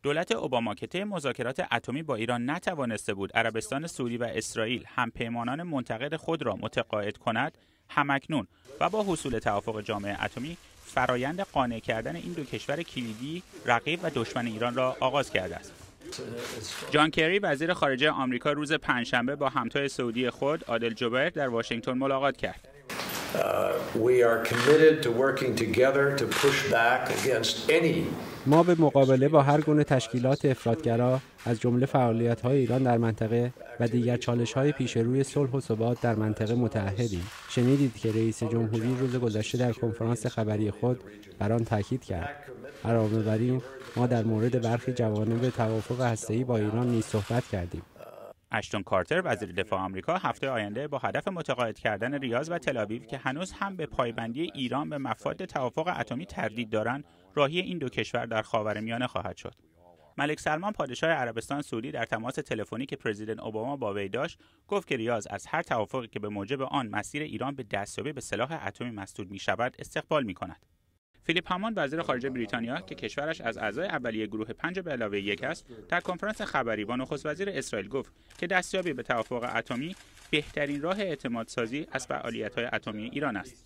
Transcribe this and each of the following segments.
دولت اوباما که طی مذاکرات اتمی با ایران نتوانسته بود عربستان سعودی و اسرائیل همپیمانان منتقد خود را متقاعد کند، همکنون و با حصول توافق جامعه اتمی فرایند قانع کردن این دو کشور کلیدی، رقیب و دشمن ایران را آغاز کرده است. جان کری وزیر خارجه آمریکا روز پنجشنبه با همتای سعودی خود عادل جبیر در واشنگتن ملاقات کرد. ما به مقابله با هر گونه تشکیلات افراطگرا از جمله فعالیت‌های ایران در منطقه و دیگر چالش‌های پیش روی صلح و ثبات در منطقه متعهدیم. شنیدید که رئیس جمهوری روز گذشته در کنفرانس خبری خود بر آن تاکید کرد. علاوه بر این، ما در مورد برخی جوانب توافق هسته‌ای با ایران نیز صحبت کردیم. اشتون کارتر وزیر دفاع آمریکا هفته آینده با هدف متقاعد کردن ریاض و تل‌آویو که هنوز هم به پایبندی ایران به مفاد توافق اتمی تردید دارند، راهی این دو کشور در خاورمیانه خواهد شد. ملک سلمان پادشاه عربستان سعودی در تماس تلفنی که پرزیدنت اوباما با وی داشت، گفت که ریاض از هر توافقی که به موجب آن مسیر ایران به دستیابی به سلاح اتمی مسدود می‌شود استقبال می‌کند. فیلیپ هاموند وزیر خارجه بریتانیا که کشورش از اعضای اولیه گروه 5+1 است، در کنفرانس خبری با نخست وزیر اسرائیل گفت که دستیابی به توافق اتمی بهترین راه اعتمادسازی از فعالیت‌های اتمی ایران است.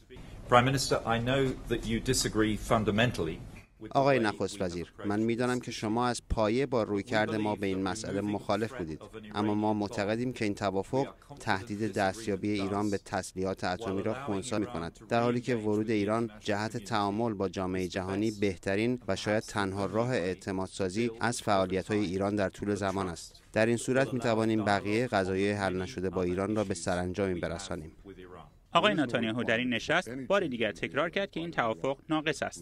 آقای نخست وزیر، من می‌دانم که شما از پایه با رویکرد ما به این مسئله مخالف بودید، اما ما معتقدیم که این توافق تهدید دستیابی ایران به تسلیحات اتمی را خنثی می‌کند، در حالی که ورود ایران جهت تعامل با جامعه جهانی بهترین و شاید تنها راه اعتمادسازی از فعالیت‌های ایران در طول زمان است. در این صورت می‌توانیم بقیه قضایای حل نشده با ایران را به سرانجامی برسانیم. آقای نتانیاهو در این نشست بار دیگر تکرار کرد که این توافق ناقص است.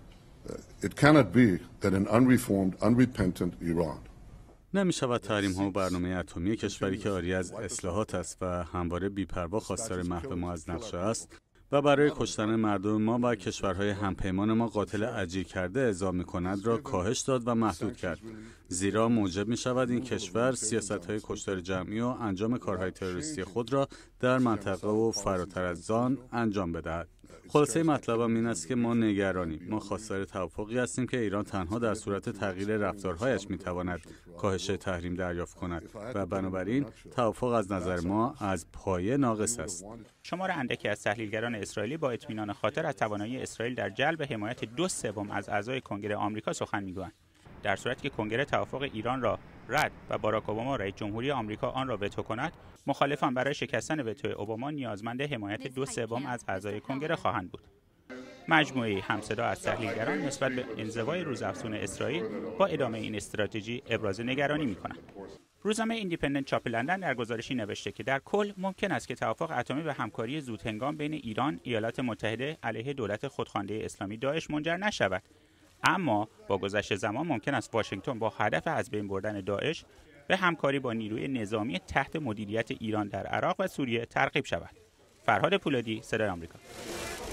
It cannot be that an unreformed, unrepentant Iran نمی شود تحریم ها و برنامه اتمی کشوری که عاری از اصلاحات است و همواره بی‌پروا خواستار محو ما از نقشه است و برای کشتن مردم ما و کشورهای همپیمان ما قاتل اجیر کرده اعزام می‌کند را کاهش داد و محدود کرد، زیرا موجب می‌شود این کشور سیاست‌های کشتار جمعی و انجام کارهای تروریستی خود را در منطقه و فراتر از آن انجام بدهد. خلاصه مطلبم این است که ما نگرانیم. ما خواستار توافقی هستیم که ایران تنها در صورت تغییر رفتارهایش میتواند کاهش تحریم دریافت کند و بنابراین توافق از نظر ما از پایه ناقص است. شمار اندکی از تحلیلگران اسرائیلی با اطمینان خاطر از توانایی اسرائیل در جلب حمایت 2/3 از اعضای کنگره آمریکا سخن میگویند. در صورتی که کنگره توافق ایران را رد و باراک اوباما رئیس جمهوری آمریکا آن را وتو کند، مخالفان برای شکستن وتو اوباما نیازمند حمایت 2/3 از اعضای کنگره خواهند بود. مجموعه همصدا از تحلیلگران نسبت به انزوای روزافزون اسرائیل با ادامه این استراتژی ابراز نگرانی می‌کنند. روزنامه ایندیپندنت چاپ لندن در گزارشی نوشته که در کل ممکن است که توافق اتمی به همکاری زودهنگام بین ایران، ایالات متحده علیه دولت خودخوانده اسلامی داعش منجر نشود، اما با گذشت زمان ممکن است واشنگتن با هدف از بین بردن داعش به همکاری با نیروی نظامی تحت مدیریت ایران در عراق و سوریه ترغیب شود. فرهاد پولادی، صدای آمریکا.